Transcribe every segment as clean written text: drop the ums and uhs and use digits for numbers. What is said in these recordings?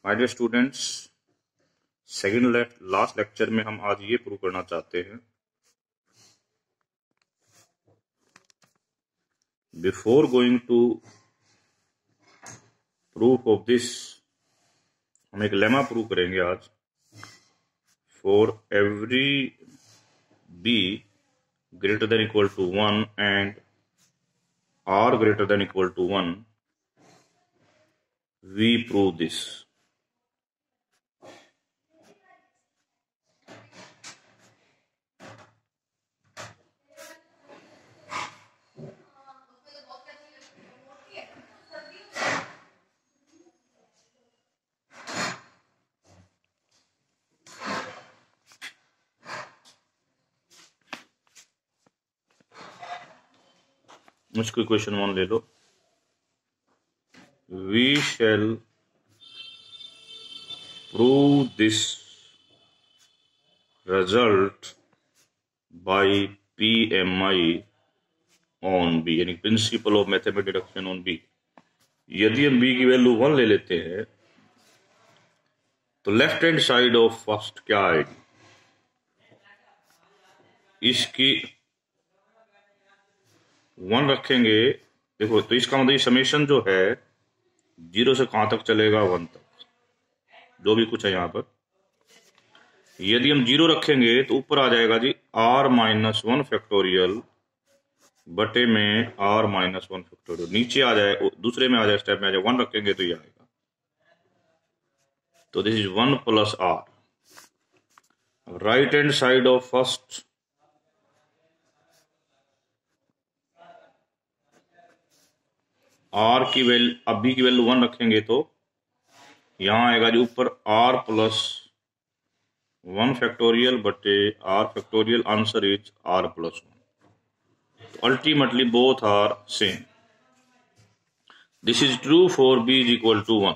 My dear students, second last lecture में हम आज ये प्रूव करना चाहते हैं। Before going to proof of this, हम एक लेमा प्रूव करेंगे आज। For every B greater than equal to 1 and R greater than equal to 1, we prove this. मुझको क्वेश्चन 1 ले लो। We shall prove this result by PMI on B, यानी principle of mathematical deduction on B. यदि हम B की value 1 ले लेते हैं तो left hand side of first क्या आएगी, इसकी 1 रखेंगे। देखो तो इसका मतलब समेशन जो है 0 से कहां तक चलेगा, 1 तक, जो भी कुछ है यहां पर। यदि हम 0 रखेंगे तो ऊपर आ जाएगा जी r-1 फैक्टोरियल बटे में r-1 फैक्टोरियल। नीचे आ जाए, दूसरे में आ जाए, स्टेप में आ जाए, 1 रखेंगे तो ये आएगा। तो this is 1 plus r। Right hand side of first r की वैल्यू, अब b की वैल्यू 1 रखेंगे तो यहां आएगा जी ऊपर r+1 फैक्टोरियल बटे r factorial. Answer is r+1। Ultimately both are same. This is true for b is equal to 1.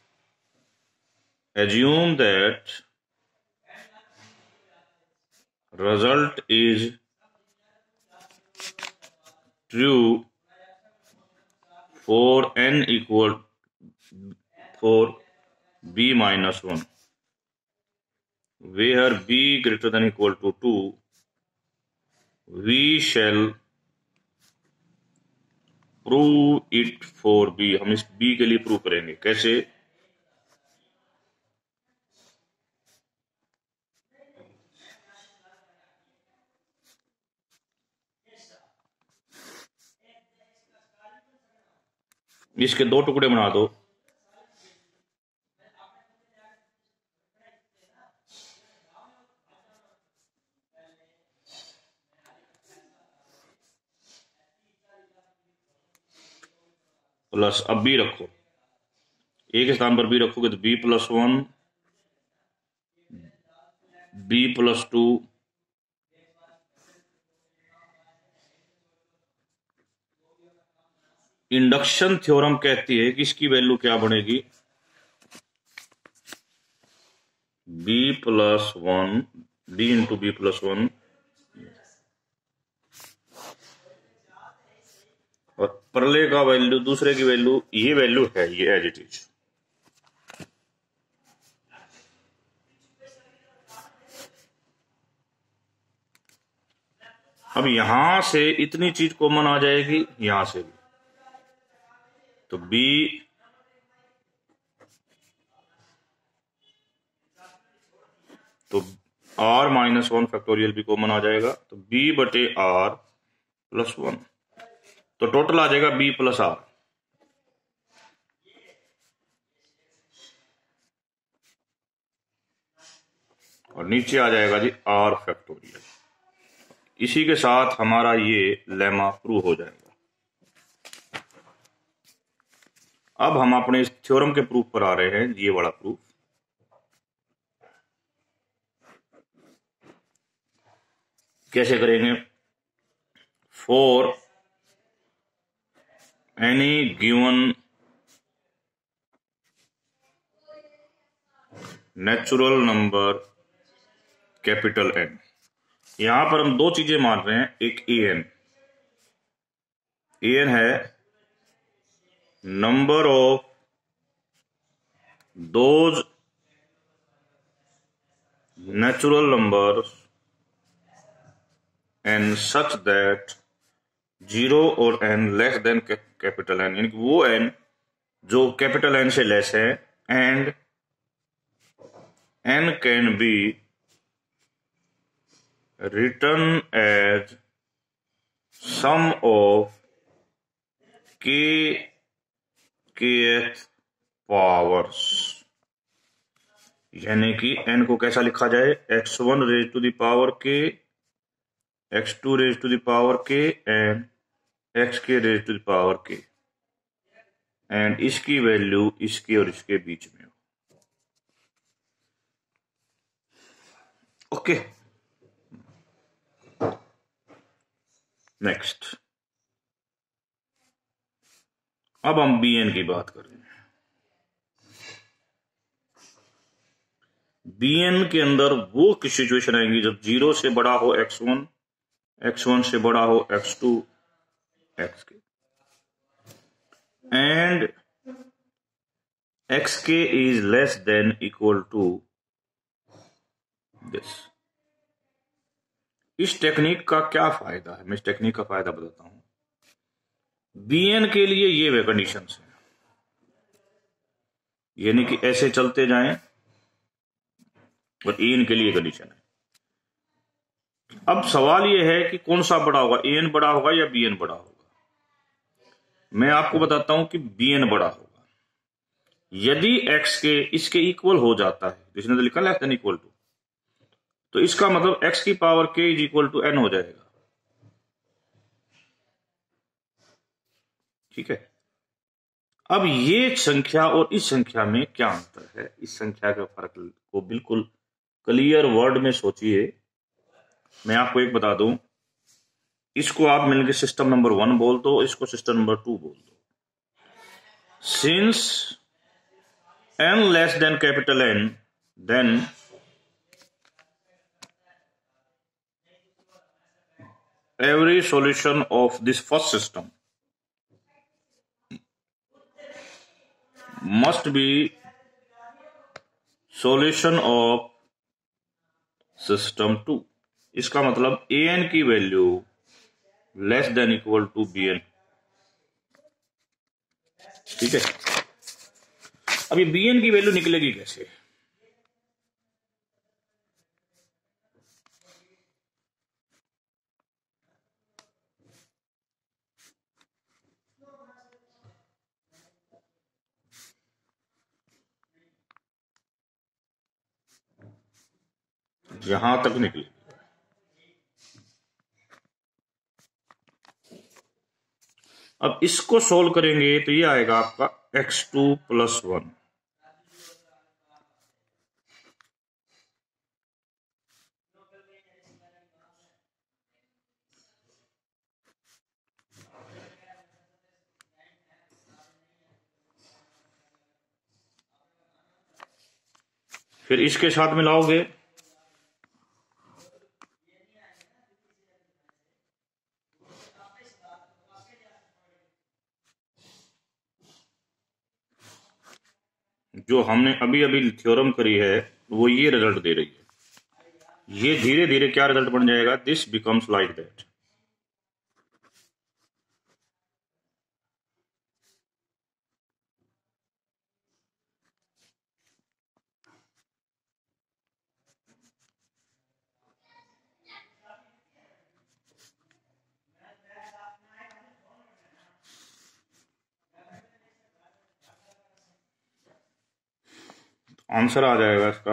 Assume that result is true for n equal for b minus 1, where b greater than equal to 2. We shall prove it for b। हम इस b के लिए prove करेंगे। कैसे? इसके 2 टुकड़े बना दो। प्लस अब b रखो, a के स्थान पर b रखोगे तो b+1, b+2, इंडक्शन थ्योरम कहती है कि इसकी वैल्यू क्या बनेगी, b+1, b इंटू b+1, और परले का वैल्यू, दूसरे की वैल्यू, ये वैल्यू है, ये एज इट इज। अब यहां से इतनी चीज कॉमन आ जाएगी, यहां से भी, तो b तो r-1 फैक्टोरियल भी कॉमन आ जाएगा, तो b बटे r+1, तो टोटल आ जाएगा b प्लस r। और नीचे आ जाएगा जी r फैक्टोरियल। इसी के साथ हमारा ये लेमा प्रूव हो जाएगा। अब हम अपने इस थ्योरम के प्रूफ पर आ रहे हैं, ये वाला प्रूफ। कैसे करेंगे? For any given natural number capital N, यहां पर हम 2 चीजें मान रहे हैं। एक an है number of those natural numbers n such that 0 और n less than capital N, यानी कि वो n जो कैपिटल N से लेस है, and n can be written as sum of kth powers, यानी कि n को कैसा लिखा जाए, x1 raise to the power k, x2 raise to the power k and xk raise to the power k, and इसकी value इसके और इसके बीच में हो। ओके, नेक्स्ट अब हम bn की बात कर रहे हैं। bn के अंदर वो किस सिचुएशन आएंगी जब 0 से बड़ा हो x1, x1 से बड़ा हो x2, xk, and xk is less than equal to this. इस टेक्निक का क्या फायदा है, मैं इस टेक्निक का फायदा बताता हूं। bn के लिए ये वे कंडीशंस हैं, यानी कि ऐसे चलते जाएं, और an के लिए कंडीशन है। अब सवाल ये है कि कौन सा बड़ा होगा, an बड़ा होगा या bn बड़ा होगा। मैं आपको बताता हूं कि bn बड़ा होगा। यदि x के इसके इक्वल हो जाता है, जिसने तो लिखा लेस देन इक्वल टू, तो इसका मतलब x की power k is equal to n हो जाएगा। ठीक है, अब ये संख्या और इस संख्या में क्या अंतर है, इस संख्या के फर्क को बिल्कुल क्लियर वर्ड में सोचिए। मैं आपको एक बता दूं, इसको आप मिलकर सिस्टम नंबर 1 बोल दो, इसको सिस्टम नंबर 2 बोल दो। Since n less than capital N, then every solution of this first system must be solution of system 2। इसका मतलब an की value less than equal to bn। ठीक है, अब ये bn की वैल्यू निकलेगी कैसे। यहां तक निकलेगी। अब इसको सोल्व करेंगे तो ये आएगा आपका x2 + 1। फिर इसके साथ मिलाओगे, जो हमने अभी अभी थ्योरम करी है वो ये रिजल्ट दे रही है। ये धीरे धीरे क्या रिजल्ट बन जाएगा, this becomes like that. Answer आ जाएगा इसका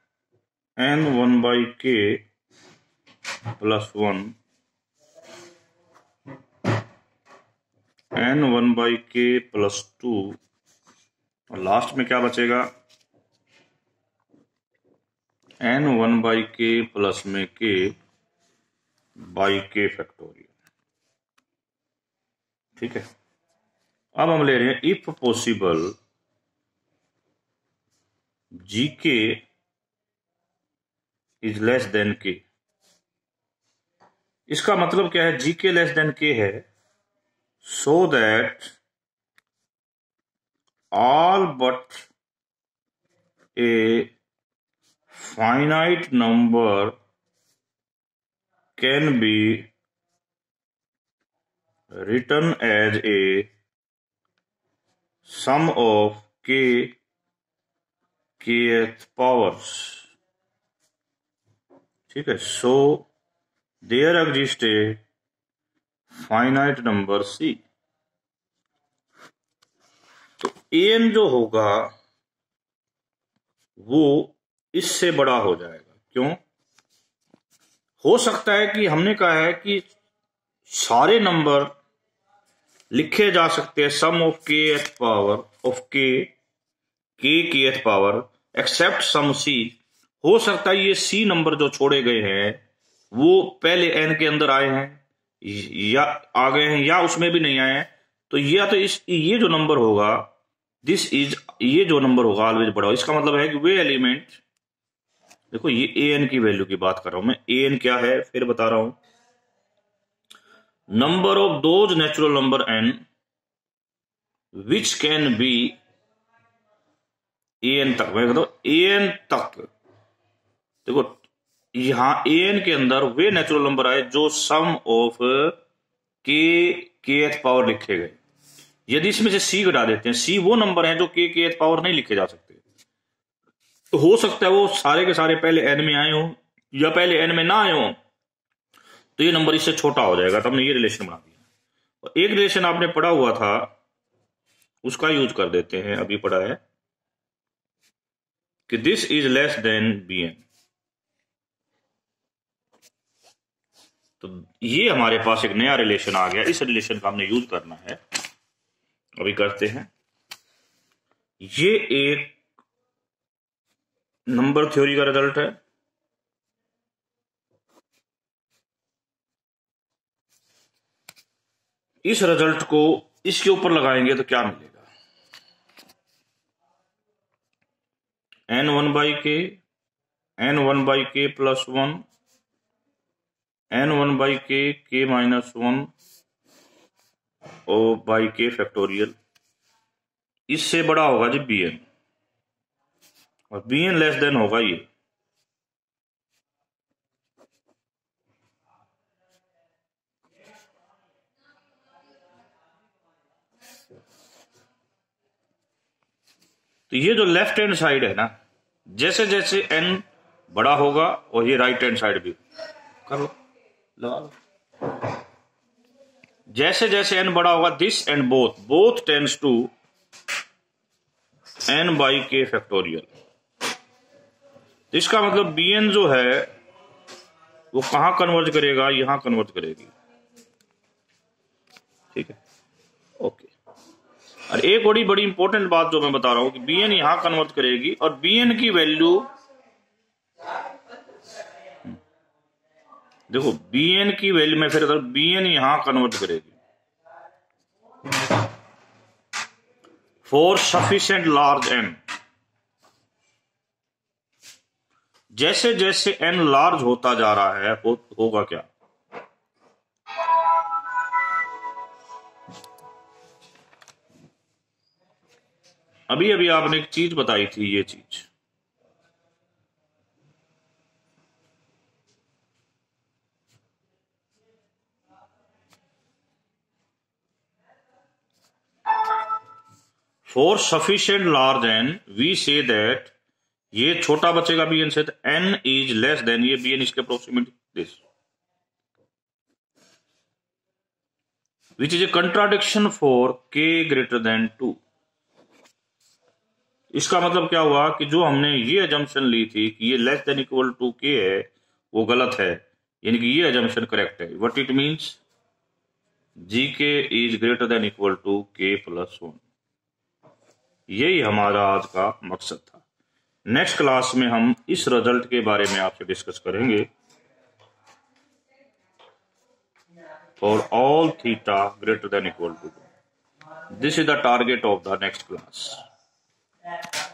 n1/k + 1, n1/k + 2, और लास्ट में क्या बचेगा, n1/k प्लस में k/k फैक्टोरियल। ठीक है, अब हम ले रहे हैं if possible gk is less than k। इसका मतलब क्या है, gk लेस देन k है, so that all but a finite number can be written as a sum of kth powers. ठीक है, so there exists a finite number c. तो an जो होगा वो इससे बड़ा हो जाएगा। क्यों? हो सकता है कि हमने कहा है कि सारे नंबर लिखे जा सकते हैं sum of kth power of kth power except sum c। हो सकता है ये c नंबर जो छोड़े गए हैं वो पहले n के अंदर आए हैं या आ गए हैं या उसमें भी नहीं आए हैं। तो या तो ये जो नंबर होगा ये जो नंबर होगा ऑलवेज बड़ा। इसका मतलब है कि वे एलिमेंट, देखो ये an की वैल्यू की बात कर रहा हूं मैं। an क्या है फिर बता रहा हूं, number of those natural number n which can be an तक। मैं कहता हूं an तक, देखो यहां an के अंदर वे नेचुरल नंबर आए जो सम ऑफ kth पावर लिखे गए। यदि इसमें से c घटा देते हैं, c वो नंबर हैं जो kth पावर नहीं लिखे जा सकते। तो हो सकता है वो सारे के सारे पहले n में आए हो या पहले n में ना आए हो, तो ये नंबर इससे छोटा हो जाएगा। तो हमने ये रिलेशन बना दिया। और एक रिलेशन आपने पढ़ा हुआ था उसका यूज कर देते हैं। अभी पढ़ा है कि this is less than bn। तो ये हमारे पास एक नया रिलेशन आ गया। इस रिलेशन का हमने यूज करना है। अभी करते हैं। ये एक नंबर थ्योरी का रिजल्ट है। इस रिजल्ट को इसके ऊपर लगाएंगे तो क्या मिलेगा, n1/k n1/k plus 1 n1/k k minus 1 और बाई k फैक्टोरियल। इससे बड़ा होगा जी bn और bn लेस देन होगा ये। तो ये जो लेफ्ट हैंड साइड है ना, जैसे जैसे n बड़ा होगा और ये राइट हैंड साइड भी कर लो, लगा लो, जैसे जैसे n बड़ा होगा this and both tends to n/k factorial. तो इसका मतलब bn जो है वो कहां कन्वर्ज करेगा, यहां कन्वर्ज करेगी। ठीक है, ओके। और एक बड़ी इंपॉर्टेंट बात जो मैं बता रहा हूं कि bn यहां कन्वर्ट करेगी और bn की वैल्यू, देखो bn की वैल्यू में फिर bn यहां कन्वर्ट करेगी फॉर सफिशिएंट लार्ज n। जैसे जैसे n लार्ज होता जा रहा है होगा क्या, अभी अभी आपने एक चीज बताई थी, ये चीज for sufficient large n we say that, ये छोटा बचेगा bn से, तो n इज लेस देन ये bn इसके approximate this, which is a contradiction for k greater than 2। इसका मतलब क्या हुआ कि जो हमने ये अजम्पशन ली थी कि ये less than equal to k है वो गलत है, यानी कि ये अजम्पशन करेक्ट है। What it means, gk is greater than equal to k plus 1। यही हमारा आज का मकसद था। नेक्स्ट क्लास में हम इस रिजल्ट के बारे में आपसे डिस्कस करेंगे। For all theta greater than equal to, this is the target of the next class.